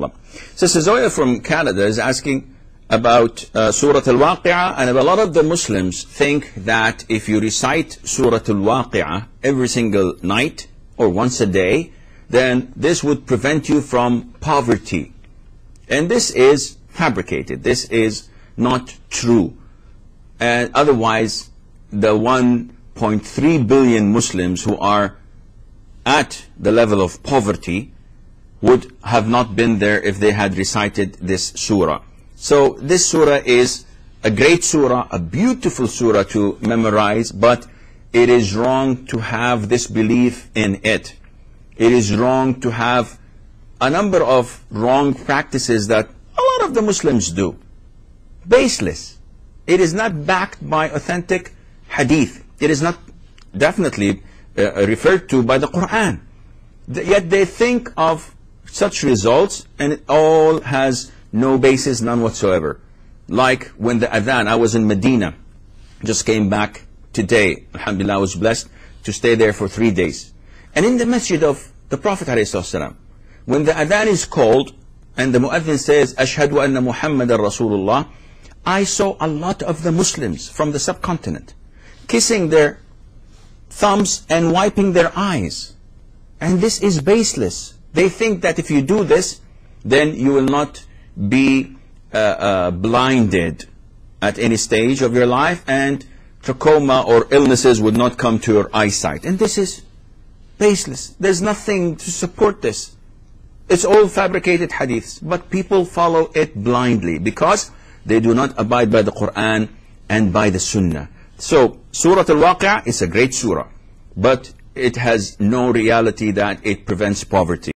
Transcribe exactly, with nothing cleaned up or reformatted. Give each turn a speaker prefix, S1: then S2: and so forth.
S1: jazakallah. Sister Zoya from Canada is asking about uh, Surah Al-Waqi'ah, and a lot of the Muslims think that if you recite Surah Al-Waqi'ah every single night or once a day, then this would prevent you from poverty. And this is fabricated. This is not true. And otherwise, the one point three billion Muslims who are at the level of poverty would have not been there if they had recited this surah. So this surah is a great surah, a beautiful surah to memorize, but it is wrong to have this belief in it. It is wrong to have a number of wrong practices that a lot of the Muslims do. Baseless. It is not backed by authentic hadith. It is not definitely uh, referred to by the Quran. Yet they think of such results, and it all has no basis, none whatsoever. Like when the adhan, I was in Medina, just came back today. Alhamdulillah, I was blessed to stay there for three days. And in the masjid of the Prophet ﷺ, when the adhan is called and the muadhin says, Ashhadu anna Muhammadan Rasulullah, I saw a lot of the Muslims from the subcontinent kissing their thumbs and wiping their eyes. And this is baseless. They think that if you do this, then you will not be uh, uh, blinded at any stage of your life, and trachoma or illnesses would not come to your eyesight. And this is baseless. There's nothing to support this. It's all fabricated hadiths, but people follow it blindly because they do not abide by the Quran and by the Sunnah. So Surah Al-Waqi'ah is a great surah, but it has no reality that it prevents poverty.